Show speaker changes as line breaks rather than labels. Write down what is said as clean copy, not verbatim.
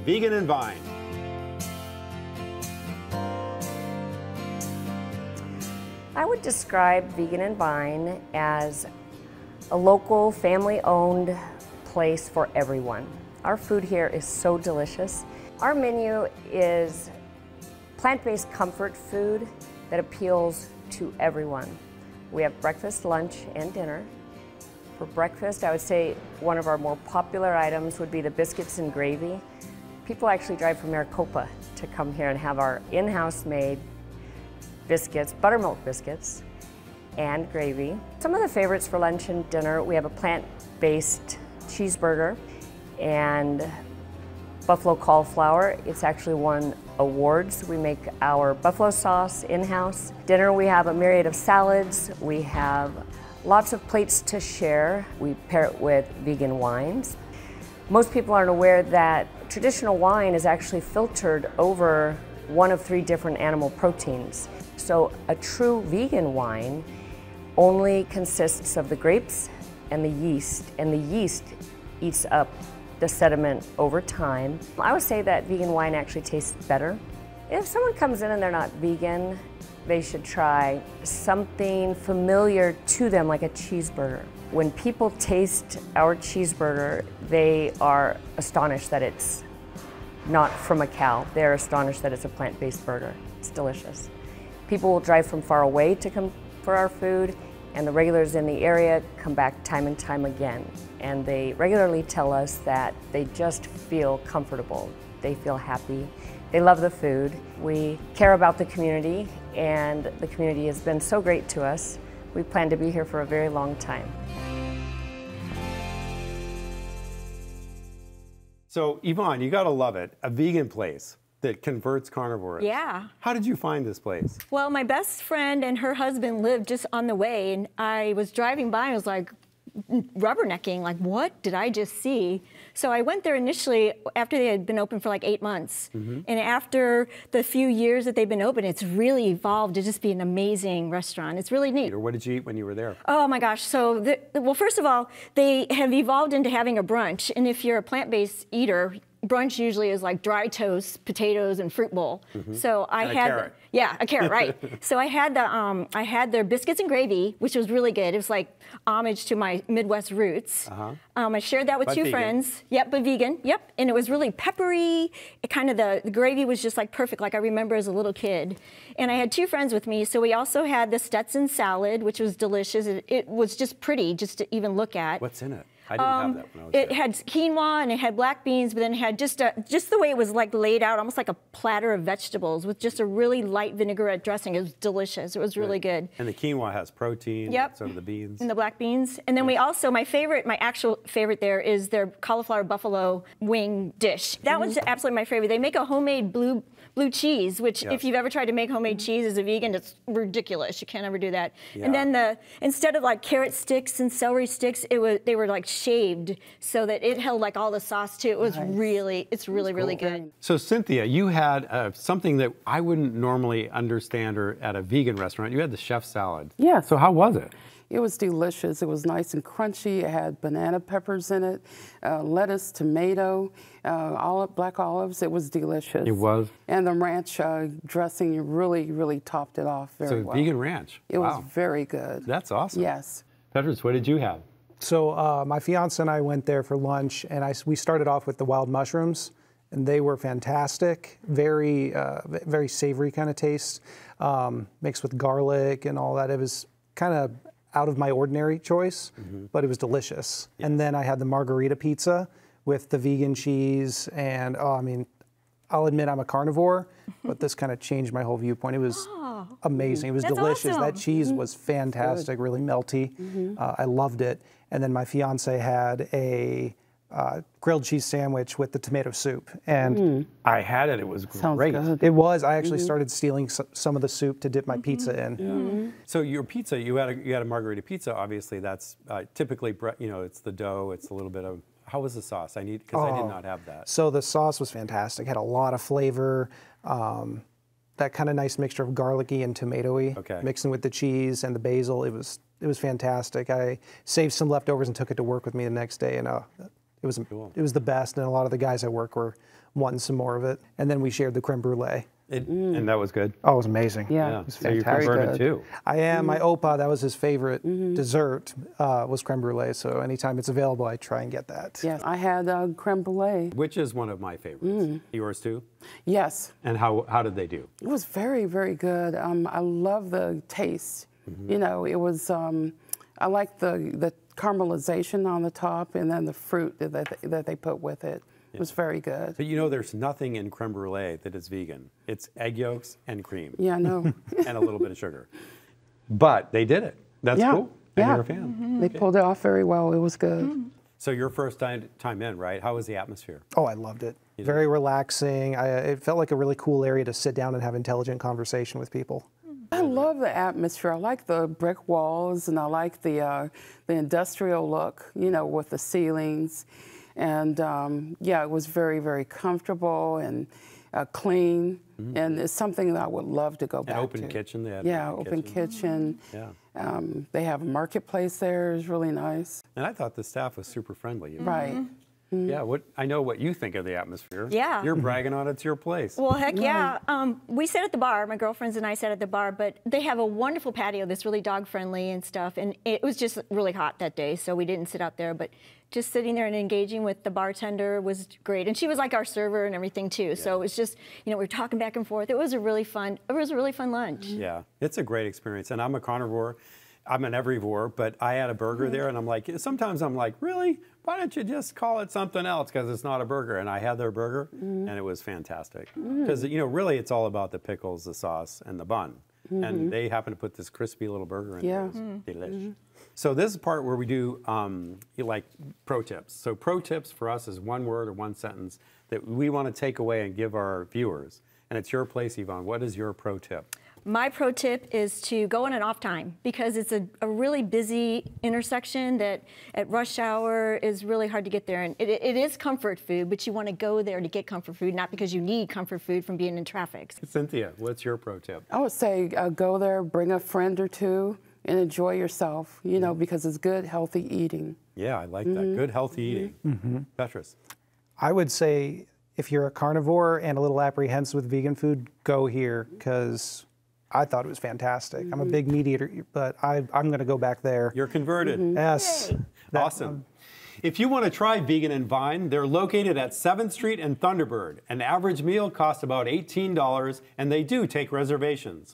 Vegan and Vine.
I would describe Vegan and Vine as a local, family-owned place for everyone. Our food here is so delicious. Our menu is plant-based comfort food that appeals to everyone. We have breakfast, lunch, and dinner. For breakfast, I would say one of our more popular items would be the biscuits and gravy. People actually drive from Maricopa to come here and have our in-house made biscuits, buttermilk biscuits, and gravy. Some of the favorites for lunch and dinner, we have a plant-based cheeseburger and buffalo cauliflower. It's actually won awards. We make our buffalo sauce in-house. Dinner, we have a myriad of salads. We have lots of plates to share. We pair it with vegan wines. Most people aren't aware that traditional wine is actually filtered over one of 3 different animal proteins. So a true vegan wine only consists of the grapes and the yeast eats up the sediment over time. I would say that vegan wine actually tastes better. If someone comes in and they're not vegan, they should try something familiar to them, like a cheeseburger. When people taste our cheeseburger, they are astonished that it's not from a cow. They're astonished that it's a plant-based burger. It's delicious. People will drive from far away to come for our food, and the regulars in the area come back time and time again. And they regularly tell us that they just feel comfortable. They feel happy. They love the food. We care about the community, and the community has been so great to us. We plan to be here for a very long time.
So Yvonne, you gotta love it. A vegan place that converts carnivores.
Yeah.
How did you find this place?
Well, my best friend and her husband lived just on the way, and I was driving by and I was like rubbernecking, like, what did I just see? So I went there initially after they had been open for like 8 months. And after the few years that they've been open, it's really evolved to just be an amazing restaurant. It's really neat.
What did you eat when you were there?
Oh my gosh, so, well, first of all, they have evolved into having a brunch, and if you're a plant-based eater, brunch usually is like dry toast, potatoes, and fruit bowl. So I
and
had
a carrot.
Yeah, a carrot, right. So I had their biscuits and gravy, which was really good. It was like homage to my Midwest roots. I shared that with 2 friends. Yep, but vegan. Yep, and it was really peppery. It kind of the gravy was just like perfect, like I remember as a little kid. And I had 2 friends with me, so we also had the Stetson salad, which was delicious. It was just pretty, just to even look at.
What's in it? I didn't have that when I was
It
there.
had quinoa and it had black beans, but then it had just the way it was like laid out, almost like a platter of vegetables with just a really light vinaigrette dressing. It was delicious. It was really good.
And the quinoa has protein.
Yep.
So do the beans.
And the black beans. And then we also, my actual favorite there is their cauliflower buffalo wing dish. That was absolutely my favorite. They make a homemade blue cheese, which if you've ever tried to make homemade cheese as a vegan, it's ridiculous. You can't ever do that. And then instead of like carrot sticks and celery sticks, they were like shaved so that it held like all the sauce too. It was it's really good.
So Cynthia, you had something that I wouldn't normally understand at a vegan restaurant. You had the chef salad.
Yes.
So how was it?
It was delicious. It was nice and crunchy. It had banana peppers in it, lettuce, tomato, black olives. It was delicious.
It was?
And the ranch dressing really topped it off very well.
So vegan ranch.
It was very good.
That's awesome.
Yes.
Peteris, what did you have?
So my fiance and I went there for lunch, and we started off with the wild mushrooms, and they were fantastic. Very savory kind of taste, mixed with garlic and all that. It was kind of out of my ordinary choice, but it was delicious. Yes. And then I had the margarita pizza with the vegan cheese, and I mean, I'll admit I'm a carnivore, but this kind of changed my whole viewpoint. It was amazing. It was delicious.
Awesome.
That cheese was fantastic, really melty. I loved it. And then my fiance had a grilled cheese sandwich with the tomato soup, and
I had it. It was great.
Good.
it was. I actually started stealing some of the soup to dip my pizza in.
So your pizza, you had a margarita pizza. Obviously, that's typically it's the dough. It's a little bit of. How was the sauce? I did not have that.
So the sauce was fantastic. Had a lot of flavor. That kind of nice mixture of garlicky and tomatoey, mixing with the cheese and the basil. It was fantastic. I saved some leftovers and took it to work with me the next day, and It was the best, and a lot of the guys at work were wanting some more of it. And then we shared the creme brulee.
And that was good?
Oh, it was amazing.
Yeah.
It was
So you're
fantastic.
converted too.
I am. My Opa, that was his favorite dessert, was creme brulee. So anytime it's available, I try and get that.
Yes, I had creme brulee.
Which is one of my favorites. Yours too?
Yes.
And how did they do?
It was very, very good. I love the taste. You know, it was, I like the caramelization on the top and then the fruit that they put with it. It was very good.
But you know, there's nothing in creme brulee that is vegan. It's egg yolks and cream.
Yeah, I know.
And a little bit of sugar. But they did it. That's cool. And you're a fan.
They pulled it off very well. It was good.
So your first time in, right? How was the atmosphere?
Oh, I loved it. Very relaxing. It felt like a really cool area to sit down and have intelligent conversation with people.
I love the atmosphere. I like the brick walls, and I like the industrial look, you know, with the ceilings. And yeah, it was very, very comfortable and clean. And it's something that I would love to go back to.
An open kitchen. They had
open kitchen.
Yeah.
They have a marketplace there. It's really nice.
And I thought the staff was super friendly.
Right.
Yeah, I know what you think of the atmosphere.
Yeah.
You're bragging on it's your place.
Well, heck yeah. We sat at the bar, my girlfriends and I sat at the bar, but they have a wonderful patio that's really dog friendly and stuff. And it was just really hot that day, so we didn't sit out there. But just sitting there and engaging with the bartender was great. And she was like our server and everything too. Yeah. So it was just, you know, we were talking back and forth. It was a really fun lunch.
Yeah, it's a great experience. And I'm a carnivore. I'm an everivore, but I had a burger there, and I'm like, sometimes I'm like, really? Why don't you just call it something else? Because it's not a burger. And I had their burger, and it was fantastic. Because, you know, really it's all about the pickles, the sauce, and the bun. And they happen to put this crispy little burger in there. It's delish. So this is the part where we do like pro tips. So pro tips for us is one word or one sentence that we want to take away and give our viewers. And it's your place, Yvonne. What is your pro tip?
My pro tip is to go on an off time, because it's a really busy intersection that at rush hour is really hard to get there. And it is comfort food, but you want to go there to get comfort food, not because you need comfort food from being in traffic.
Cynthia, what's your pro tip?
I would say go there, bring a friend or two, and enjoy yourself, you know, because it's good, healthy eating.
Yeah, I like that. Good, healthy eating. Peteris.
I would say if you're a carnivore and a little apprehensive with vegan food, go here, because I thought it was fantastic. I'm a big meat eater, but I'm going to go back there.
You're converted.
Yes.
Awesome. If you want to try Vegan and Vine, they're located at 7th Street and Thunderbird. An average meal costs about $18, and they do take reservations.